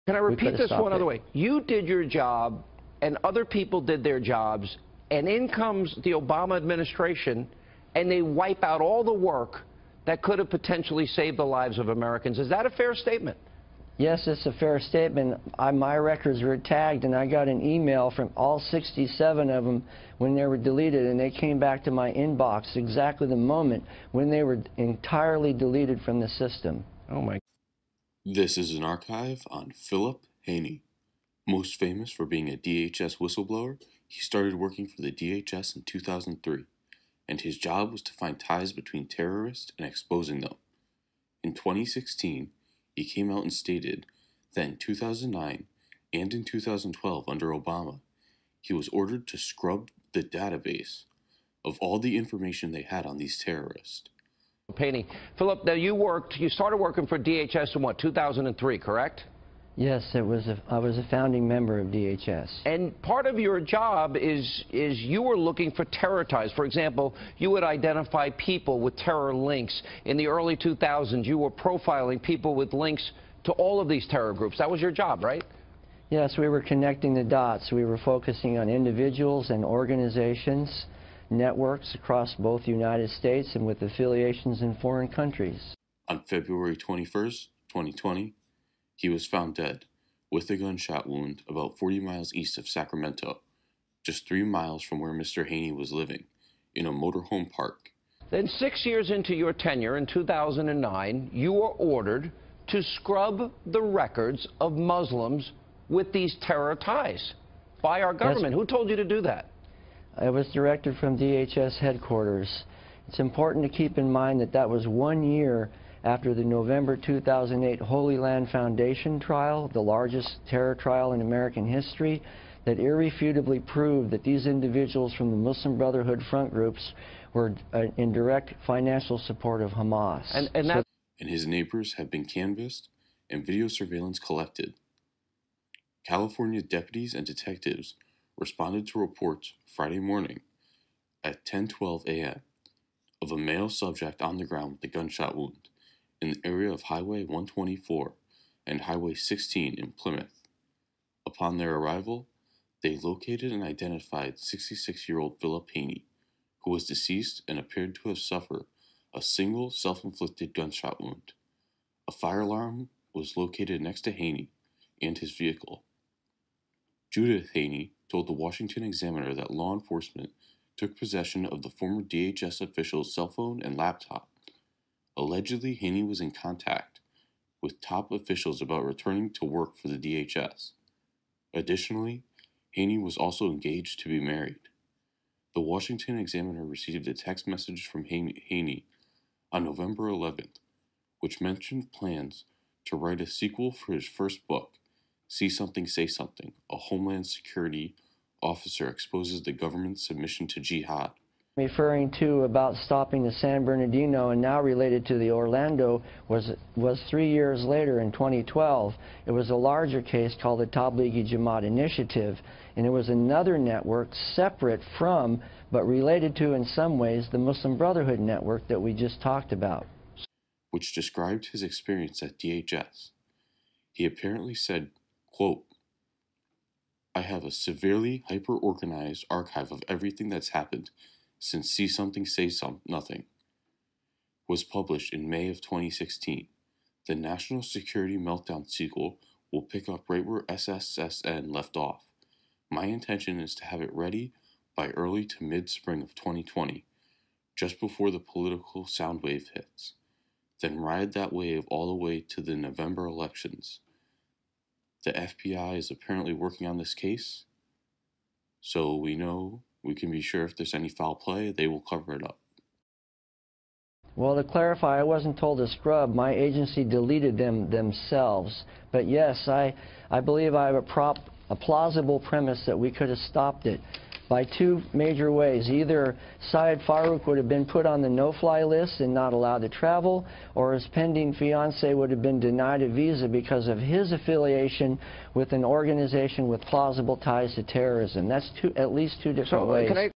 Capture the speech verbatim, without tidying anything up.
Can I repeat this one other way? You did your job, and other people did their jobs, and in comes the Obama administration, and they wipe out all the work that could have potentially saved the lives of Americans. Is that a fair statement? Yes, it's a fair statement. I, my records were tagged, and I got an email from all sixty-seven of them when they were deleted, and they came back to my inbox exactly the moment when they were entirely deleted from the system. Oh, my. This is an archive on Philip Haney. Most famous for being a D H S whistleblower, he started working for the D H S in two thousand three, and his job was to find ties between terrorists and exposing them. In twenty sixteen, he came out and stated that in two thousand nine and in two thousand twelve under Obama, he was ordered to scrub the database of all the information they had on these terrorists. Haney, Philip, now you worked, you started working for D H S in what, two thousand three, correct? Yes, it was a, I was a founding member of D H S. And part of your job is, is you were looking for terror ties. For example, you would identify people with terror links. In the early two thousands, you were profiling people with links to all of these terror groups. That was your job, right? Yes, we were connecting the dots. We were focusing on individuals and organizations, networks across both the United States and with affiliations in foreign countries. On February twenty-first, twenty twenty, he was found dead with a gunshot wound about forty miles east of Sacramento, just three miles from where Mister Haney was living, in a motorhome park. Then six years into your tenure in two thousand nine, you were ordered to scrub the records of Muslims with these terror ties by our government. That's... Who told you to do that? It was directed from D H S headquarters. It's important to keep in mind that that was one year after the November two thousand eight Holy Land Foundation trial, the largest terror trial in American history, that irrefutably proved that these individuals from the Muslim Brotherhood front groups were uh, in direct financial support of Hamas. And, and, that so, and his neighbors have been canvassed and video surveillance collected. California deputies and detectives responded to reports Friday morning at ten twelve a m of a male subject on the ground with a gunshot wound in the area of Highway one twenty-four and Highway sixteen in Plymouth. Upon their arrival, they located and identified sixty-six-year-old Philip Haney, who was deceased and appeared to have suffered a single self-inflicted gunshot wound. A fire alarm was located next to Haney and his vehicle. Judith Haney told the Washington Examiner that law enforcement took possession of the former D H S official's cell phone and laptop. Allegedly, Haney was in contact with top officials about returning to work for the D H S. Additionally, Haney was also engaged to be married. The Washington Examiner received a text message from Haney on November eleventh, which mentioned plans to write a sequel for his first book, See Something, Say Something. A Homeland Security officer exposes the government's submission to jihad. Referring to about stopping the San Bernardino and now related to the Orlando was was three years later in twenty twelve. It was a larger case called the Tablighi Jamaat Initiative, and it was another network separate from but related to in some ways the Muslim Brotherhood network that we just talked about, which described his experience at D H S. He apparently said, quote, "I have a severely hyper-organized archive of everything that's happened since See Something, Say Some Nothing was published in May of twenty sixteen. The National Security Meltdown sequel will pick up right where S S S N left off. My intention is to have it ready by early to mid-spring of twenty twenty, just before the political sound wave hits, then ride that wave all the way to the November elections. The F B I is apparently working on this case, so we know we can be sure if there's any foul play, they will cover it up." Well, to clarify, I wasn't told to scrub. My agency deleted them themselves. But yes, I, I believe I have a, prop, a plausible premise that we could have stopped it by two major ways. Either Syed Farouk would have been put on the no-fly list and not allowed to travel, or his pending fiancée would have been denied a visa because of his affiliation with an organization with plausible ties to terrorism. That's two, at least two different so, ways. Can I